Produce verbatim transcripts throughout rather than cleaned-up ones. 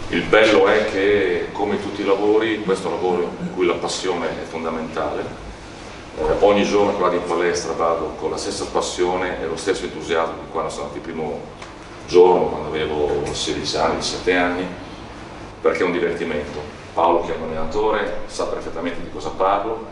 Il bello è che, come tutti i lavori, questo è un lavoro in cui la passione è fondamentale. Eh, ogni giorno che vado in palestra vado con la stessa passione e lo stesso entusiasmo di quando sono andato il primo giorno, quando avevo sedici anni, diciassette anni, perché è un divertimento. Paolo, che è un allenatore, sa perfettamente di cosa parlo.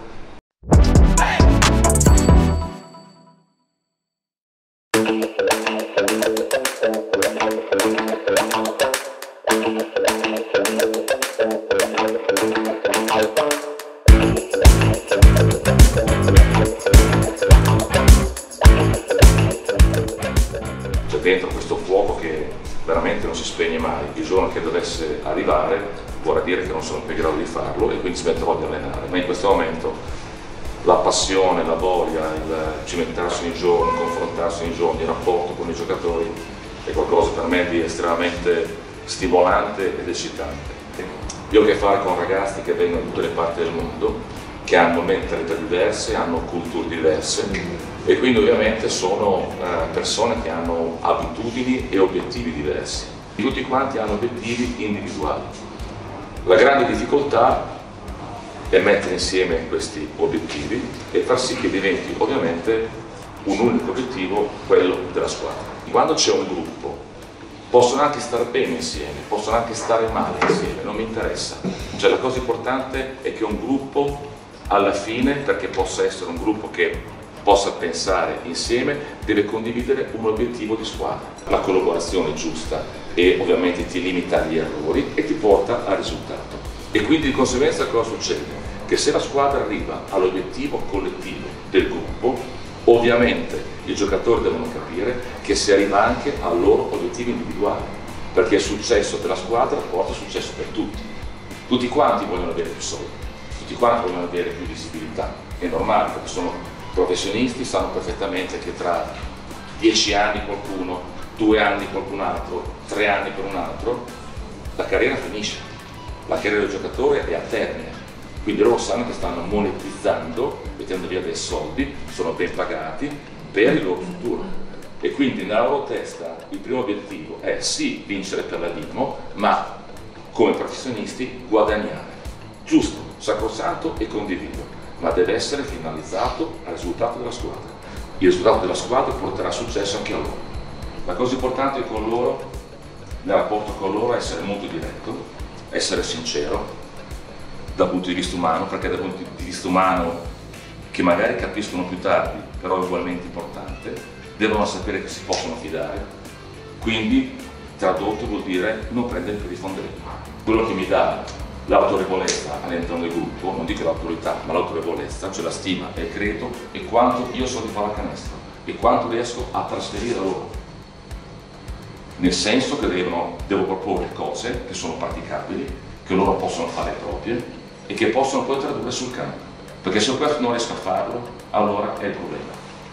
C'è dentro questo fuoco che veramente non si spegne mai. Il giorno che dovesse arrivare vorrà dire che non sono più in grado di farlo e quindi smetterò di allenare, ma in questo momento la passione, la voglia, il cimentarsi ogni giorno, confrontarsi ogni giorno, il rapporto con i giocatori è qualcosa per me di estremamente stimolante ed eccitante. Io ho a che fare con ragazzi che vengono da tutte le parti del mondo, che hanno mentalità diverse, hanno culture diverse e quindi ovviamente sono eh, persone che hanno abitudini e obiettivi diversi. Tutti quanti hanno obiettivi individuali. La grande difficoltà è mettere insieme questi obiettivi e far sì che diventi ovviamente un unico obiettivo, quello della squadra. Quando c'è un gruppo possono anche stare bene insieme, possono anche stare male insieme, non mi interessa. Cioè la cosa importante è che un gruppo alla fine, perché possa essere un gruppo che possa pensare insieme, deve condividere un obiettivo di squadra. La collaborazione giusta e ovviamente ti limita agli errori e ti porta al risultato. E quindi di conseguenza cosa succede? Che se la squadra arriva all'obiettivo collettivo del gruppo, ovviamente i giocatori devono capire che si arriva anche al loro obiettivo individuale, perché il successo della squadra porta successo per tutti. Tutti quanti vogliono avere più soldi, tutti quanti vogliono avere più visibilità, è normale perché sono professionisti, sanno perfettamente che tra dieci anni qualcuno, due anni qualcun altro, tre anni per un altro, la carriera finisce, la carriera del giocatore è a termine, quindi loro sanno che stanno monetizzando, mettendo via dei soldi, sono ben pagati per il loro futuro e quindi nella loro testa il primo obiettivo è sì vincere per la Dinamo, ma come professionisti guadagnare, giusto, sacrosanto e condiviso, ma deve essere finalizzato al risultato della squadra. Il risultato della squadra porterà successo anche a loro. La cosa importante con loro, nel rapporto con loro, è essere molto diretto, essere sincero dal punto di vista umano, perché dal punto di vista umano, che magari capiscono più tardi, però è ugualmente importante, devono sapere che si possono fidare, quindi tradotto vuol dire non prendere per i fondelli. Quello che mi dà l'autorevolezza all'interno del gruppo, non dico l'autorità, ma l'autorevolezza, cioè la stima e il credo, e quanto io so di pallacanestro e quanto riesco a trasferire a loro. Nel senso che devono, devo proporre cose che sono praticabili, che loro possono fare proprie e che possono poi tradurre sul campo. Perché se questo non riesco a farlo, allora è il problema.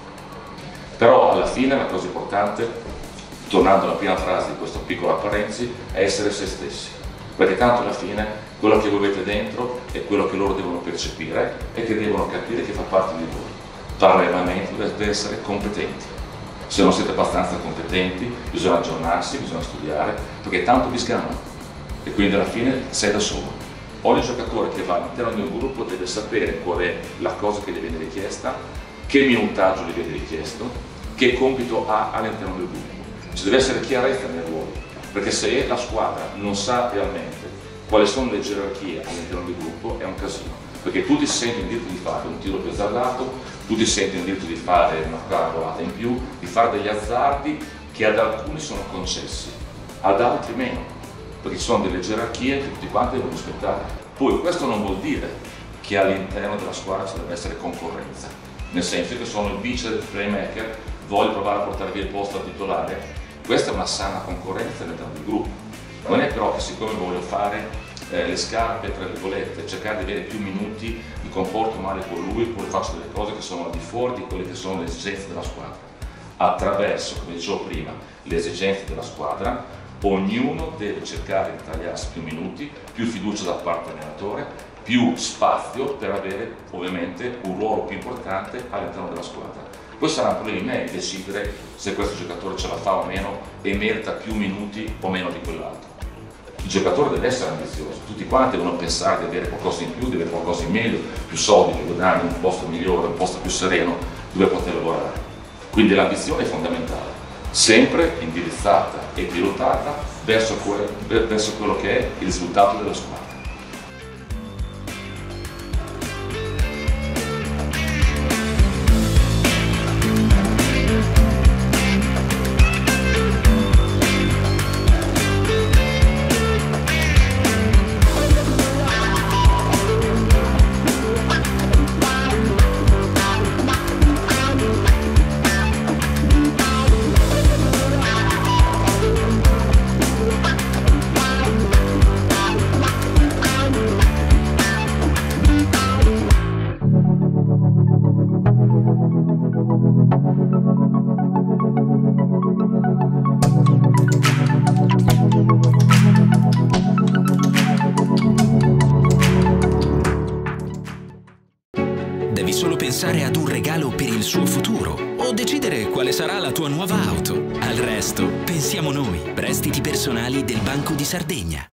Però alla fine la cosa importante, tornando alla prima frase di questa piccola parentesi, è essere se stessi. Perché tanto alla fine quello che voi avete dentro è quello che loro devono percepire e che devono capire che fa parte di voi. Parallelamente dovete essere competenti. Se non siete abbastanza competenti bisogna aggiornarsi, bisogna studiare, perché tanto vi sgamano e quindi alla fine sei da solo. Ogni giocatore che va all'interno di un gruppo deve sapere qual è la cosa che gli viene richiesta, che minutaggio gli viene richiesto, che compito ha all'interno del gruppo. Ci deve essere chiarezza nei ruoli, perché se la squadra non sa realmente quali sono le gerarchie all'interno del gruppo è un casino, perché tu ti senti in diritto di fare un tiro più azzardato, tu ti senti in diritto di fare una parabolata in più, di fare degli azzardi che ad alcuni sono concessi, ad altri meno, perché ci sono delle gerarchie che tutti quanti devono rispettare. Poi questo non vuol dire che all'interno della squadra ci deve essere concorrenza, nel senso che sono il vice del playmaker, voglio provare a portare via il posto al titolare. Questa è una sana concorrenza all'interno del gruppo. Non è però che siccome voglio fare eh, le scarpe, tra virgolette, cercare di avere più minuti, mi comporto male con lui, poi faccio delle cose che sono al di fuori di quelle che sono le esigenze della squadra. Attraverso, come dicevo prima, le esigenze della squadra, ognuno deve cercare di tagliarsi più minuti, più fiducia da parte dell'allenatore, più spazio per avere ovviamente un ruolo più importante all'interno della squadra. Poi sarà un problema di me decidere se questo giocatore ce la fa o meno e merita più minuti o meno di quell'altro. Il giocatore deve essere ambizioso, tutti quanti devono pensare di avere qualcosa in più, di avere qualcosa in meglio, più soldi, più guadagni, un posto migliore, un posto più sereno dove poter lavorare. Quindi l'ambizione è fondamentale, sempre indirizzata e pilotata verso, que verso quello che è il risultato della squadra. Devi solo pensare ad un regalo per il suo futuro o decidere quale sarà la tua nuova auto. Al resto pensiamo noi. Prestiti personali del Banco di Sardegna.